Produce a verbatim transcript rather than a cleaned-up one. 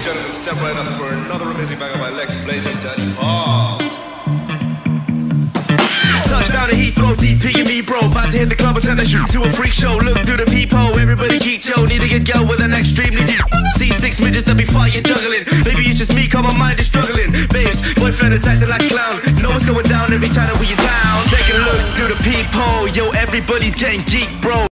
gentlemen, step right up for another amazing banger by Lex Blaze and Danny Paul. Touchdown to Heathrow, D P and me bro. About to hit the club and turn that shit to a freak show. Look through the peephole, everybody geek yo. Need to get girl with an extremely deep. See six midgets that be fighting, juggling. Maybe it's just me, cause my mind is struggling. Babes, boyfriend is acting like a clown. Know what's going down every time that we in town. Take a look through the peephole, yo, everybody's getting geek bro.